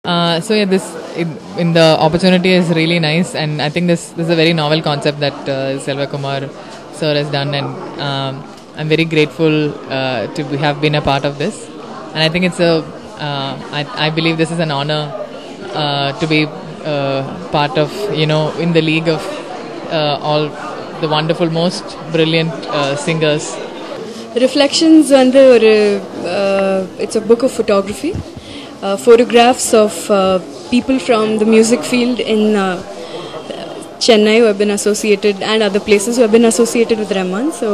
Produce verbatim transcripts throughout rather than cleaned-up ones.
Uh, so yeah, this in, in the opportunity is really nice, and I think this this is a very novel concept that uh, Selva Kumar sir has done, and um, I'm very grateful uh, to be, have been a part of this, and I think it's a uh, I, I believe this is an honor uh, to be uh, part of, you know, in the league of uh, all the wonderful, most brilliant uh, singers. Reflections under uh, it's a book of photography, uh, photographs of uh, people from the music field in uh, Chennai who have been associated, and other places who have been associated with Rahman. So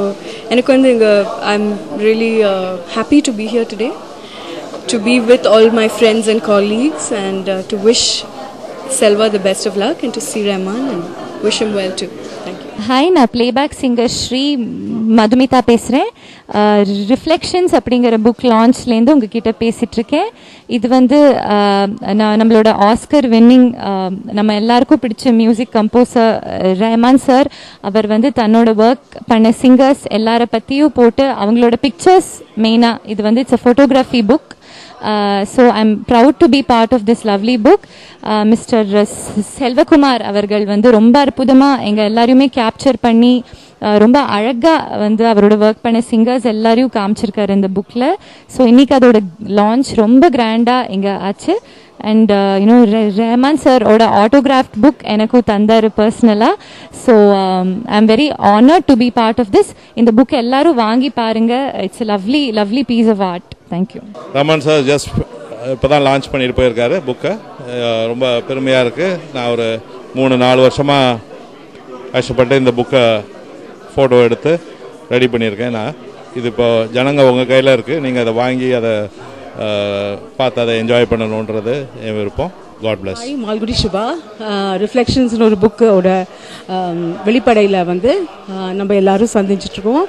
I'm really uh, happy to be here today, to be with all my friends and colleagues, and uh, to wish Selva the best of luck, and to see Rahman and wish him well too. Thank you. Hi, நான் playback singer Sri Madhumitha பேசுகிறேன். Reflections அப்படிங்கிற book லான்ச்லேருந்து உங்ககிட்ட பேசிகிட்ருக்கேன். இது வந்து நான் நம்மளோட Oscar winning, நம்ம எல்லாருக்கும் பிடிச்ச மியூசிக் கம்போசர் ரஹ்மான் சார், அவர் வந்து தன்னோட ஒர்க் பண்ண சிங்கர்ஸ் எல்லாரை பற்றியும் போட்டு அவங்களோட பிக்சர்ஸ் மெயினாக, இது வந்து it's a photography book. Uh, so I'm proud to be part of this lovely book. uh, Mister Selvakumar avargal vandu romba arpudama enga ellariyume capture panni romba alaga vandu avaroda work panna singers ellariyum kaamichirukar in the book la. So innikku adoda launch romba grand ah enga aachu, and uh, you know Rahman sir oda autographed book enakku thandaru personally. So um, I'm very honored to be part of this. In the book ellaru vaangi paarenga, it's a lovely lovely piece of art. Thank you. Rahman sir just இப்போ தான் launch பண்ணிட்டு போயிருக்காரு புக்கை. ரொம்ப பெருமையாக இருக்குது. நான் ஒரு மூணு நாலு வருஷமாக கஷ்டப்பட்டு இந்த புக்கை ஃபோட்டோ எடுத்து ரெடி பண்ணியிருக்கேன். நான் இது இப்போ ஜனங்க உங்கள் கையில் இருக்குது. நீங்கள் அதை வாங்கி அதை பார்த்து அதை என்ஜாய் பண்ணணுன்றது என் விருப்பம். God bless. I Malgudi Subha. ரிஃப்ளெக்ஷன்ஸ்னு ஒரு புக்கோட வெளிப்படையில் வந்து நம்ம எல்லாரும் சந்திச்சிட்ருக்கோம்.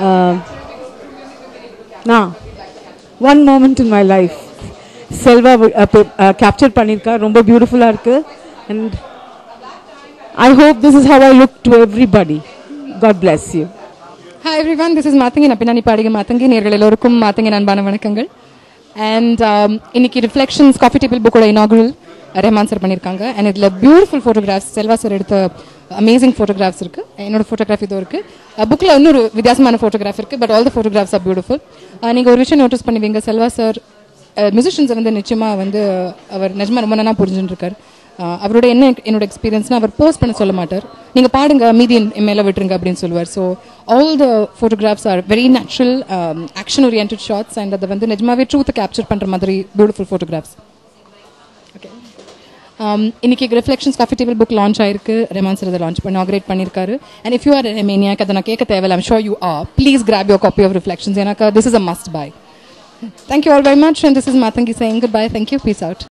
நான் one moment in my life Selva capture பண்ணியிருக்கா. ரொம்ப பியூட்டிஃபுல்லாக இருக்குது. And I hope this is how I look to everybody. God bless you. Hi everyone, this is Mathangi. நான் பின்னாடி பாடிக மாத்தங்கி. நேர்கள் எல்லோருக்கும் மாத்தங்கி அன்பான வணக்கங்கள். அண்ட் இன்னைக்கு ரிஃப்ளெக்ஷன்ஸ் காஃபி டேபிள் புக்கோட இனாகுரல் ரஹ்மான் சார் பண்ணியிருக்காங்க. அண்ட் இதில் பியூட்டிஃபுல் ஃபோட்டோகிராஃப்ஸ், செல்வா சார் எடுத்த அமேசிங் ஃபோட்டோகிராஃப்ஸ் இருக்குது. என்னோட ஃபோட்டோகிராஃபி இதோ இருக்குது. புக்கில் இன்னொரு வித்தியாசமான ஃபோட்டோகிராஃப் இருக்குது. But all the photographs are beautiful. நீங்கள் ஒரு விஷயம் நோட்டீஸ் பண்ணுவீங்க, செல்வா சார் மியூசிஷியன்ஸை வந்து நிச்சயமாக வந்து அவர் நிஜமாக ரொம்ப நல்லா புரிஞ்சுட்டுருக்கார். அவரோட என்ன என்னோட எக்ஸ்பீரியன்ஸ்னால் அவர் போஸ்ட் பண்ண சொல்ல மாட்டார். நீங்கள் பாடுங்க, மீதி மேலே விட்டுருங்க அப்படின்னு சொல்லுவார். So all the photographs are very natural, action oriented shots, and அதை வந்து நிஜமாவே ட்ரூத்தை கேப்சர் பண்ணுற மாதிரி பியூட்டிஃபுல் ஃபோட்டோகிராஃப்ஸ். ஓகே, இன்னைக்கு reflections coffee table book launch ஆயிருக்கு. ரஹ்மான் சார் அதை லான்ச் பண்ணி ஆக்ரேட் பண்ணியிருக்காரு. And if you are maniac, அதை நான் கேட்க தேவையில்லை. I'm sure you are. Please grab your copy of reflections. எனக்கு this is a must buy. Thank you all very much, and this is Matangi saying goodbye. Thank you. Peace out.